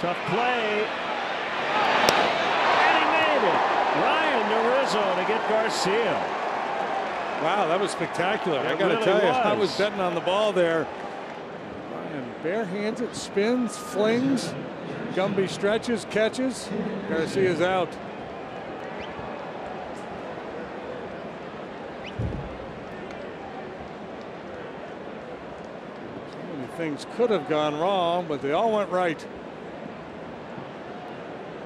Tough play. And he made it. Ryan Rizzo to get Garcia. Wow, that was spectacular. I got to really tell you, I was. was betting on the ball there. Ryan barehands it, spins, flings. Gumby stretches, catches. Garcia's out. So many things could have gone wrong, but they all went right.